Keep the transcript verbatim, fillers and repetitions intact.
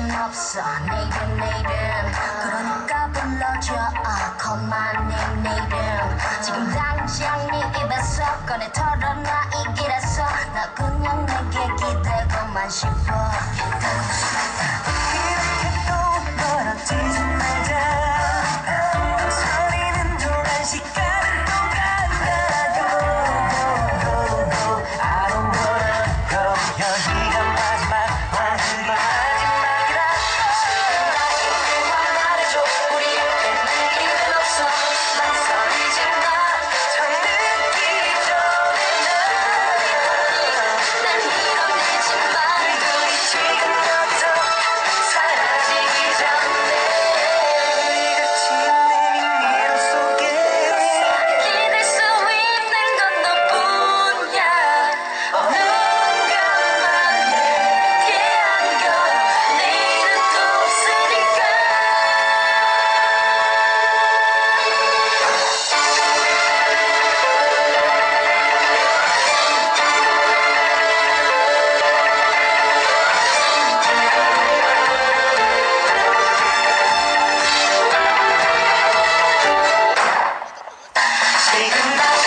없어 내일은 내일은 그러니까 불러줘 uh, call my name 내일은 지금 당장 네 입에서 꺼내 털어놔 이 길에서 나 그냥 내게 기대고만 싶어 이렇게 또 멀어지지 말자 소리는 돌아 시간은 또 간다 Go, go, go, go I don't wanna go 여기가 마지막 오늘이 마지막이라 시간 말해줘 우리에게 내일은 없어 망설이지 마 더 늦기 전에 난 밀어내지 마 우리 지금 여기서 사라지기 전에 같이 내린 미련 속에 기댈 수 있는 건 너뿐이야 어느 것만 내게 안겨 내일은 또 없으니까 지금 나